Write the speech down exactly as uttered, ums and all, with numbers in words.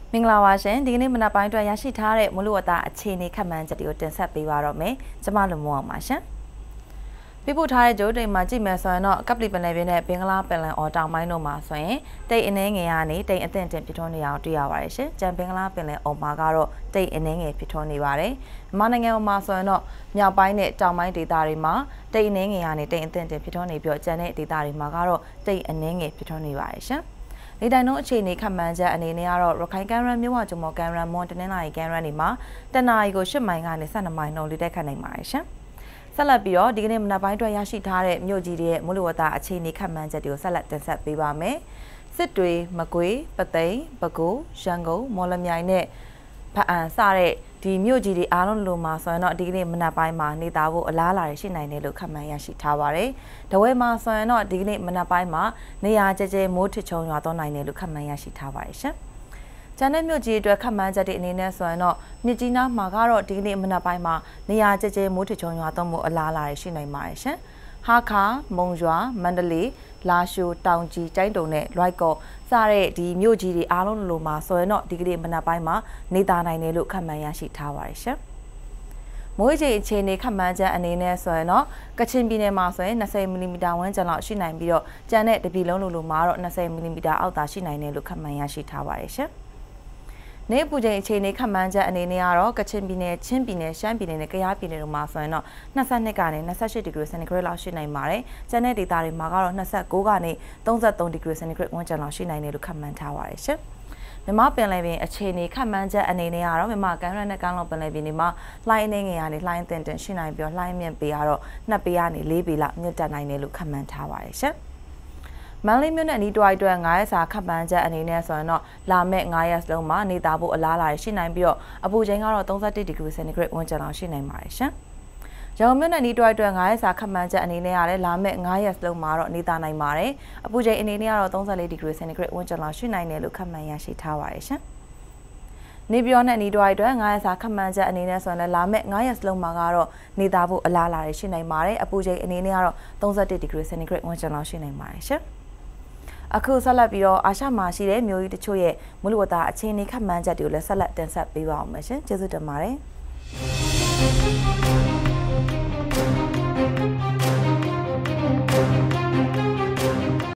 မင်္ဂလာပါရှင်ဒီကနေ့မနက်ပိုင်းအတွက်ရရှိထားတဲ့မိုးလေဝသအခြေအနေခန့်မှန်းချက်တွေကိုတင်ဆက်ပေးပါတော့မယ်ကျွန်မလူမိုးအောင်ပါရှင်ပြပို့ထားတဲ့ကြိုးတိမ်မှာကြည့်မယ်ဆိုရင်တော့ကပ်ပလီပင်လယ်ပြင်နဲ့ဘင်္ဂလားပင်လယ်အော်တောင်ပိုင်းတို့မှာဆိုရင်တိမ်အနှဲငယ်ကနေတိမ်အသင့်တင်ပြထွန်းနေအောင်တွေ့ရပါတယ်ရှင်ကြံဘင်္ဂလားပင်လယ်အော်မှာကတော့တိမ်အနှဲငယ်ပြထွန်းနေပါတယ်မြန်မာနိုင်ငံမှာဆိုရင်တော့မြောက်ပိုင်းနဲ့တောင်ပိုင်းဒေသတွေမှာတိမ်အနှဲငယ်ကနေတိမ်အသင့်တင်ပြထွန်းနေပြီးတော့ကျန်တဲ့ဒေသတွေမှာကတော့တိမ်အနှဲငယ်ပြထွန်းနေပါတယ်ရှင်လေတိုင်နှုန်းအခြေအနေခန့်မှန်းချက်အနေနဲ့ကတော့ရခိုင်ကမ်းရိုးမြို့ဝကျုံမော်ကမ်းရိုးမွန်တနင်္လာရီကမ်းရိုးတွေမှာတနအီကို၈မိုင်ကနေ၁၂မိုင်နှုန်းလေတိုက်ခတ်နိုင်ပါတယ်ရှင်။ဆက်လက်ပြီးတော့ဒီကနေ့မနက်ပိုင်းအတွက်ရရှိထားတဲ့မြို့ကြီးတွေရဲ့မိုးလေဝသအခြေအနေခန့်မှန်းချက်တွေကိုဆက်လက်တင်ဆက်ပေးပါမယ်။စစ်တွေမကွေးပသိမ်ပဲခူးရန်ကုန်မော်လမြိုင်နဲ့ဖအံစတဲ့ဒီမြို့ကြီးတွေအားလုံးလိုမှာဆိုရင်တော့ဒီကနေ့မနက်ပိုင်းမှာနေသားဖို့အလားအလာရှိနိုင်တယ်လို့ခန့်မှန်းရရှိထားပါတယ်။တဝဲမှာဆိုရင်တော့ဒီကနေ့မနက်ပိုင်းမှာနေရာကျကျမိုးထချုံရွာသွန်းနိုင်တယ်လို့ခန့်မှန်းရရှိထားပါတယ်ရှင်။ကျန်တဲ့မြို့ကြီးအတွက်ခန့်မှန်းချက်တွေအနေနဲ့ဆိုရင်တော့မြစ်ကြီးနားမှာကတော့ဒီကနေ့မနက်ပိုင်းမှာနေရာကျကျမိုးထချုံရွာသွန်းမှုအလားအလာရှိနိုင်ပါတယ်ရှင်။ဟာခါမုံရွာမန္တလေးလာရှိုတောင်ကြီးကျိုင်းတုံနဲ့လွိုက်ကော့စတဲ့ဒီမြို့ကြီးတွေအားလုံးလိုမှာဆိုရင်တော့ဒီကနေ့မနက်ပိုင်းမှာနေသားနိုင်တယ်လို့ခန့်မှန်းရရှိထားပါတယ်ရှင်။မိုးကြီးအခြေအနေခန့်မှန်းချက်အနေနဲ့ဆိုရင်တော့ကချင်ပြည်နယ်မှာဆိုရင်၂၀မီလီမီတာဝန်းကျင်လောက်ရှိနိုင်ပြီးတော့ကျန်တဲ့တပြည်လုံးလိုလိုမှာတော့၂၀မီလီမီတာအောက်သာရှိနိုင်တယ်လို့ခန့်မှန်းရရှိထားပါတယ်ရှင်။နေပူချိန်အခြေအနေခန့်မှန်းချက်အနေနဲ့ကတော့ကချင်ပြည်နယ်ချင်းပြည်နယ်ရှမ်းပြည်နယ်နဲ့ကယားပြည်နယ်တို့မှာဆိုရင်တော့၂၂ကနေ၂၈ဒီဂရီစင်တီဂရိတ်လောက်ရှိနိုင်ပါတယ်။ကျန်တဲ့ဒေသတွေမှာကတော့၂၉ကနေ၃၃ဒီဂရီစင်တီဂရိတ်ဝန်းကျင်လောက်ရှိနိုင်တယ်လို့ခန့်မှန်းထားပါတယ်ရှင်။မြန်မာပင်လယ်ပြင်အခြေအနေခန့်မှန်းချက်အနေနဲ့ကတော့မြန်မာကမ်းရိုးနဲ့ကမ်းလွန်ပင်လယ်ပြင်တွေမှာလှိုင်းအနေငယ်ကနေလှိုင်းတင်တင်ရှိနိုင်ပြီးတော့လှိုင်းမြင့်ပေကတော့နှစ်ပေကနေ၄ပေလောက်မြင့်တက်နိုင်တယ်လို့ခန့်မှန်းထားပါတယ်ရှင်။မန္တလေးမြို့နဲ့နီးတွိုက်အတွက်၅ရက်စာခန့်မှန်းချက်အနေနဲ့ဆိုရင်တော့လာမယ့်၅ရက်လုံးမှာနေသားဖို့အလားအလာရှိနိုင်ပြီးတော့အပူချိန်ကတော့၃၁ဒီဂရီစင်တီဂရိတ်ဝန်းကျင်လောက်ရှိနိုင်ပါတယ်ရှင်။ရန်ကုန်မြို့နဲ့နီးတွိုက်အတွက်၅ရက်စာခန့်မှန်းချက်အနေနဲ့ရတယ်လာမယ့်၅ရက်လုံးမှာတော့နေသားနိုင်ပါတယ်။အပူချိန်အနေနဲ့ကတော့၃၄ဒီဂရီစင်တီဂရိတ်ဝန်းကျင်လောက်ရှိနိုင်တယ်လို့ခန့်မှန်းရရှိထားပါတယ်ရှင်။နေပြောနဲ့နီးတွိုက်အတွက်၅ရက်စာခန့်မှန်းချက်အနေနဲ့ဆိုရင်လည်းလာမယ့်၅ရက်လုံးမှာကတော့နေသားဖို့အလားအလာရှိနိုင်ပါတယ်။အပူချိန်အနေနဲ့ကတော့၃၁ဒီဂရီစင်တီဂရိတ်ဝန်းကျင်လောက်ရှိနိုင်ပါတယ်ရှင်။အခုဆက်လက်ပြီးတော့အာရှမှာရှိတဲ့မျိုးကြီးတချို့ရဲ့မိုးလေဝသအခြေအနေခန့်မှန်းချက်တွေကိုလည်းဆက်လက်တင်ဆက်ပေးပါအောင်မယ်ရှင်ကျေးဇူးတင်ပါတယ်